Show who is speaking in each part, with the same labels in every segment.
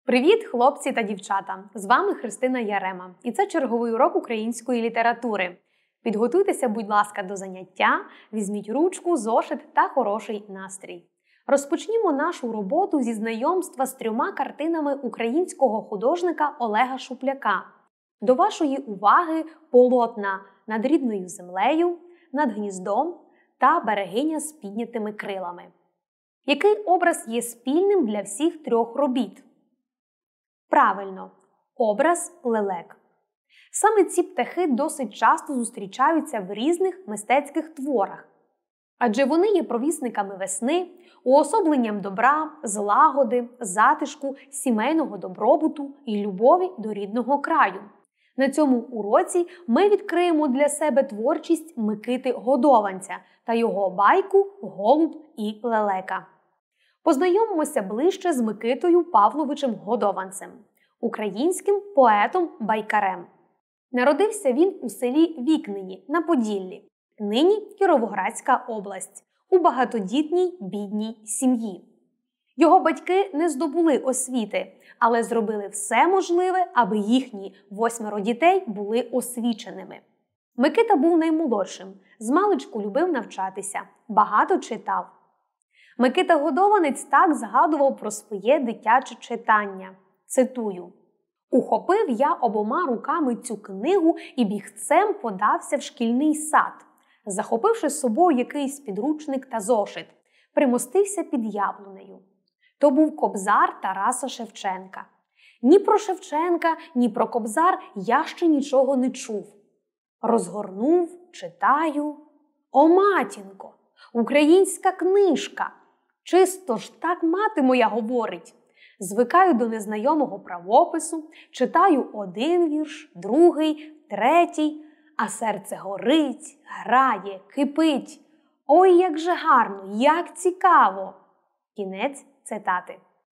Speaker 1: Привіт, хлопці та дівчата! З вами Христина Ярема. І це черговий урок української літератури. Підготуйтеся, будь ласка, до заняття, візьміть ручку, зошит та хороший настрій. Розпочнімо нашу роботу зі знайомства з 3 картинами українського художника Олега Шупляка. До вашої уваги полотна «Над рідною землею», «Над гніздом» та «Берегиня з піднятими крилами». Який образ є спільним для всіх 3 робіт? Правильно, образ лелек. Саме ці птахи досить часто зустрічаються в різних мистецьких творах. Адже вони є провісниками весни, уособленням добра, злагоди, затишку, сімейного добробуту і любові до рідного краю. На цьому уроці ми відкриємо для себе творчість Микити Годованця та його байку «Голуб і лелека». Познайомимося ближче з Микитою Павловичем Годованцем, українським поетом-байкарем. Народився він у селі Вікнині на Поділлі, нині Кіровоградська область, у багатодітній бідній сім'ї. Його батьки не здобули освіти, але зробили все можливе, аби їхні 8 дітей були освіченими. Микита був наймолодшим, змалечку любив навчатися, багато читав. Микита Годованець так згадував про своє дитяче читання. Цитую: «Ухопив я обома руками цю книгу і бігцем подався в шкільний сад. Захопивши з собою якийсь підручник та зошит, примостився під яблунею. То був Кобзар Тараса Шевченка. Ні про Шевченка, ні про Кобзар я ще нічого не чув. Розгорнув, читаю. О, матінко, українська книжка! Чисто ж так мати моя говорить. Звикаю до незнайомого правопису, читаю один вірш, другий, третій, а серце горить, грає, кипить. Ой, як же гарно, як цікаво!» Кінець цитати.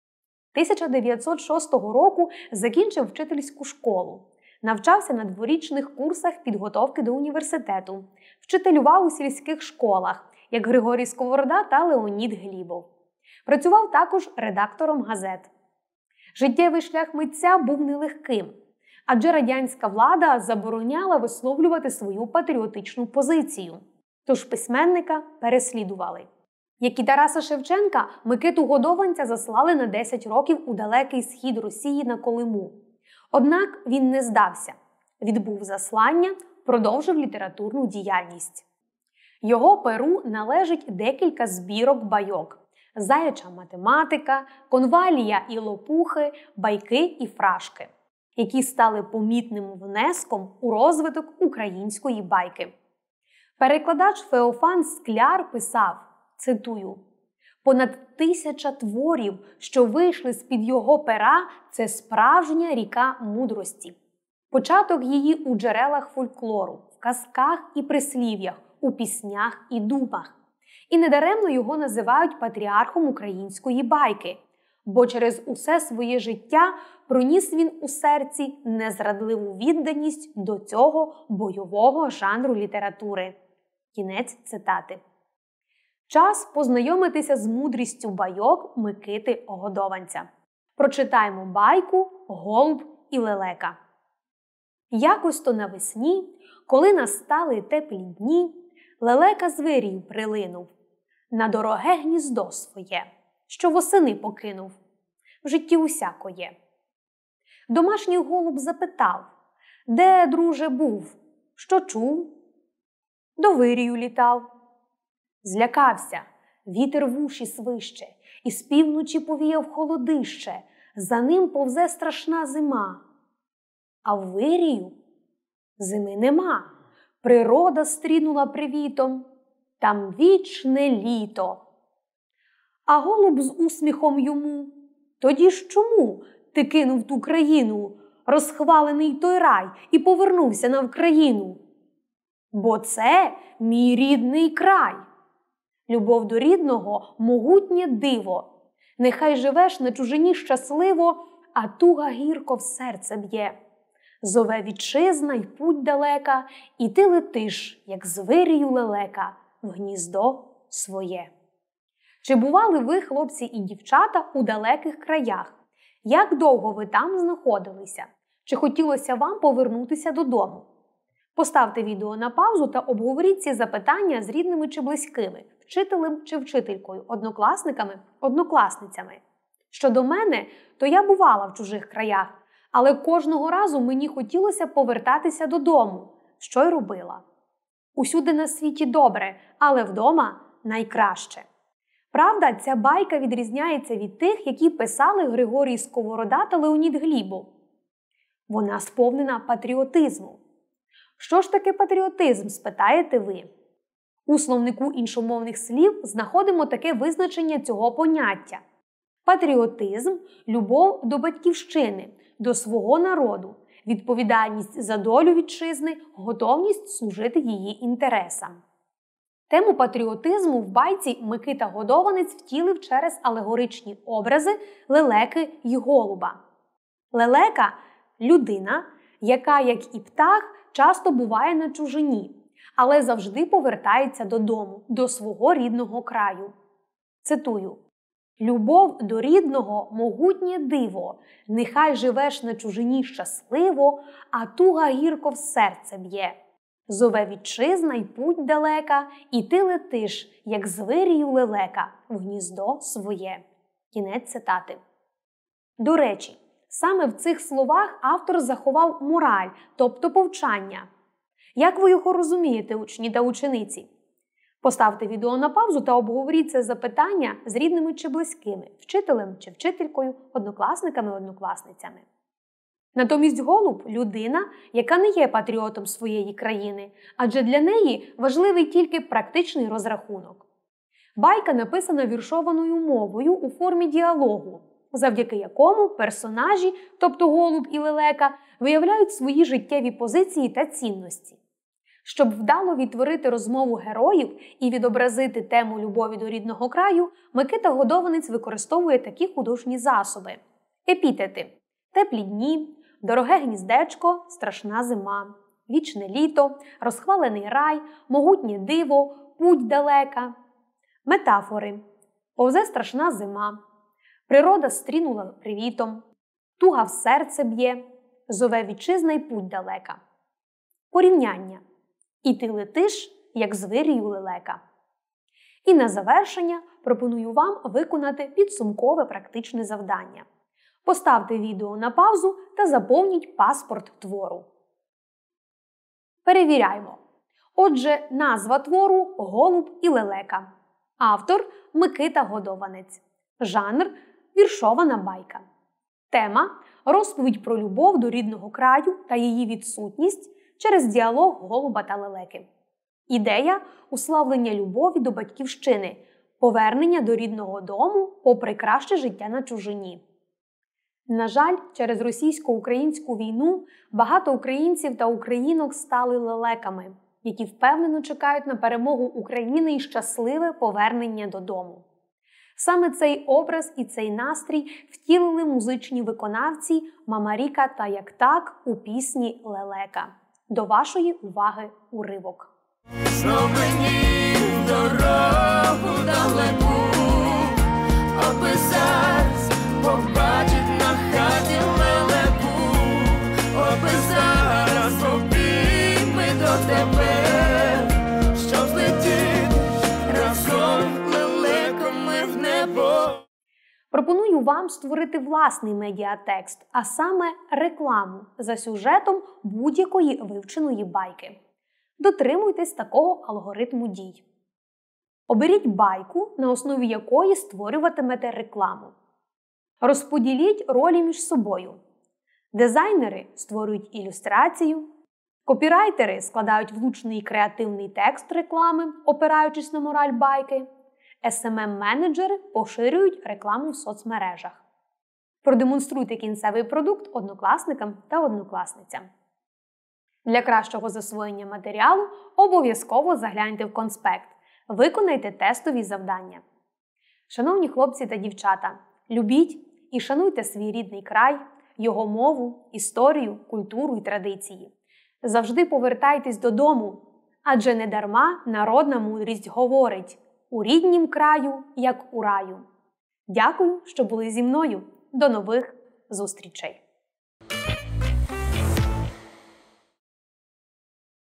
Speaker 1: 1906 року закінчив вчительську школу. Навчався на дворічних курсах підготовки до університету. Вчителював у сільських школах, як Григорій Сковорода та Леонід Глібов. Працював також редактором газет. Життєвий шлях митця був нелегким, адже радянська влада забороняла висловлювати свою патріотичну позицію. Тож письменника переслідували. Як і Тараса Шевченка, Микиту Годованця заслали на 10 років у далекий схід Росії на Колиму. Однак він не здався. Відбув заслання, продовжив літературну діяльність. Його перу належить декілька збірок байок: «Заяча математика», «Конвалія і лопухи», «Байки і фрашки», які стали помітним внеском у розвиток української байки. Перекладач Феофан Скляр писав, цитую: «Понад 1000 творів, що вийшли з-під його пера, це справжня ріка мудрості. Початок її у джерелах фольклору, в казках і прислів'ях, у піснях і думах. І недаремно його називають патріархом української байки, бо через усе своє життя проніс він у серці незрадливу відданість до цього бойового жанру літератури». Кінець цитати. Час познайомитися з мудрістю байок Микити Годованця. Прочитаємо байку «Голуб і лелека». Якось то навесні, коли настали теплі дні, лелека з вирію прилинув на дороге гніздо своє, що восени покинув. В житті усяко є. Домашній голуб запитав: «Де, друже, був? Що чув?» «До вирію літав». Злякався, вітер в уші свище, і з півночі повіяв холодище, за ним повзе страшна зима. А в вирію зими нема, природа стрінула привітом, там вічне літо. А голуб з усміхом йому: «Тоді ж чому ти кинув ту країну, розхвалений той рай, і повернувся на Вкраїну?» «Бо це мій рідний край. Любов до рідного – могутнє диво. Нехай живеш на чужині щасливо, а туга гірко в серце б'є. Зове вітчизна й путь далека, і ти летиш, як з вирію лелека, в гніздо своє». Чи бували ви, хлопці і дівчата, у далеких краях? Як довго ви там знаходилися? Чи хотілося вам повернутися додому? Поставте відео на паузу та обговоріть ці запитання з рідними чи близькими, вчителем чи вчителькою, однокласниками, однокласницями. Щодо мене, то я бувала в чужих краях, але кожного разу мені хотілося повертатися додому, що й робила. Усюди на світі добре, але вдома найкраще. Правда, ця байка відрізняється від тих, які писали Григорій Сковорода та Леонід Глібов. Вона сповнена патріотизму. Що ж таке патріотизм, спитаєте ви? У словнику іншомовних слів знаходимо таке визначення цього поняття. Патріотизм – любов до батьківщини, до свого народу, відповідальність за долю вітчизни, готовність служити її інтересам. Тему патріотизму в байці Микита Годованець втілив через алегоричні образи лелеки й голуба. Лелека – людина, яка, як і птах, часто буває на чужині, але завжди повертається додому, до свого рідного краю. Цитую. «Любов до рідного – могутнє диво, нехай живеш на чужині щасливо, а туга гірко в серце б'є. Зове вітчизна й путь далека, і ти летиш, як звирію лелека, в гніздо своє». Кінець цитати. До речі, саме в цих словах автор заховав мораль, тобто повчання. Як ви його розумієте, учні та учениці? Поставте відео на паузу та обговоріть це запитання з рідними чи близькими, вчителем чи вчителькою, однокласниками, однокласницями. Натомість голуб – людина, яка не є патріотом своєї країни, адже для неї важливий тільки практичний розрахунок. Байка написана віршованою мовою у формі діалогу, завдяки якому персонажі, тобто голуб і лелека, виявляють свої життєві позиції та цінності. Щоб вдало відтворити розмову героїв і відобразити тему любові до рідного краю, Микита Годованець використовує такі художні засоби. Епітети – теплі дні, дороге гніздечко, страшна зима, вічне літо, розхвалений рай, могутнє диво, путь далека. Метафори – повзе страшна зима, природа стрінула привітом, туга в серце б'є, зове вітчизна й путь далека. Порівняння. І ти летиш, як звирію лелека. І на завершення пропоную вам виконати підсумкове практичне завдання. Поставте відео на паузу та заповніть паспорт твору. Перевіряємо. Отже, назва твору «Голуб і лелека». Автор – Микита Годованець. Жанр – віршована байка. Тема – розповідь про любов до рідного краю та її відсутність через діалог голуба та лелеки. Ідея – уславлення любові до батьківщини, повернення до рідного дому попри краще життя на чужині. На жаль, через російсько-українську війну багато українців та українок стали лелеками, які впевнено чекають на перемогу України і щасливе повернення додому. Саме цей образ і цей настрій втілили музичні виконавці Мамаріка та Як так у пісні «Лелека». До вашої уваги уривок.
Speaker 2: Знов мені в дорогу далеку, аби зараз побачить на хаті лелеку, аби зараз обійми до тебе, щоб злетіти разом лелеками в небо.
Speaker 1: Пропоную вам створити власний медіатекст, а саме рекламу за сюжетом будь-якої вивченої байки. Дотримуйтесь такого алгоритму дій. Оберіть байку, на основі якої створюватимете рекламу. Розподіліть ролі між собою. Дизайнери створюють ілюстрацію, копірайтери складають влучний і креативний текст реклами, опираючись на мораль байки, SMM-менеджери поширюють рекламу в соцмережах. Продемонструйте кінцевий продукт однокласникам та однокласницям. Для кращого засвоєння матеріалу обов'язково загляньте в конспект. Виконайте тестові завдання. Шановні хлопці та дівчата, любіть і шануйте свій рідний край, його мову, історію, культуру і традиції. Завжди повертайтесь додому, адже недарма народна мудрість говорить «У ріднім краю, як у раю». Дякую, що були зі мною. До нових зустрічей!